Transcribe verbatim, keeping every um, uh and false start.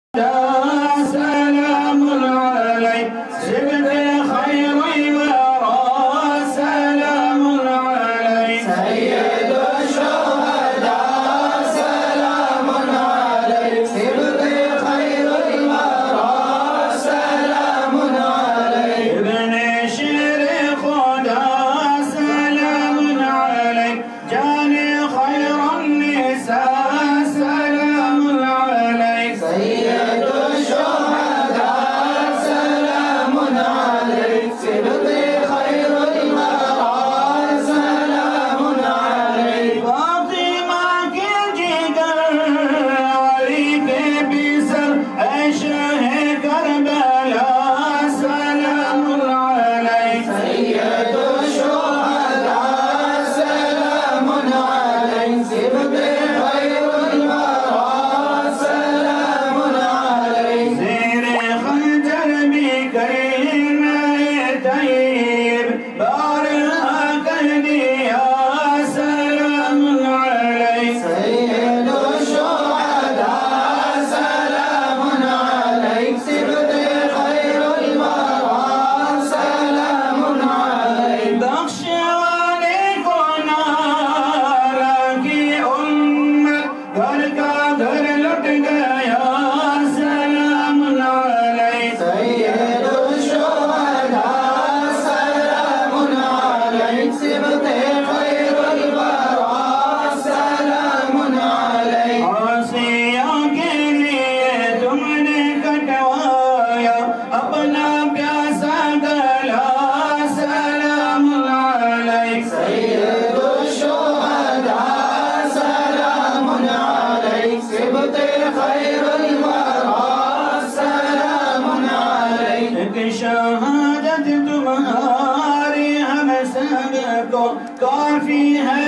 سلام عليك سبت خير الورى سلام عليك سيد الشهداء سلام عليك سبت خير الورى سلام عليك ابن شيخ خدا سلام عليك جاني خير النساء سلام عليك سيد الشهداء سلام عليك سبت خير الورى سلام عليك فاطمة کے جگر علی کے بسر عشق کربلا سلام علیک سيد الشهداء سلام عليك سبت خير الورى سلام عليك زیر خنجر بھی کریم طیب بارہا کر دیا سلام علیک سيد الشهداء سلام عليك سبت خير الورى سلام عليك بخش والے کو نارا کی امت گھر کا گھر لٹ گیا سلام علیک سيد الشهداء سلام عليك سبت خير الورى سلام عليك آسیہ کے لیے تم نے کٹوایا اپنا پیاسا گلا سلام علیک سيد الشهداء سلام عليك سبت خير الورى سلام عليك ایک شہادت تمہاری ہم سب کو کافی ہے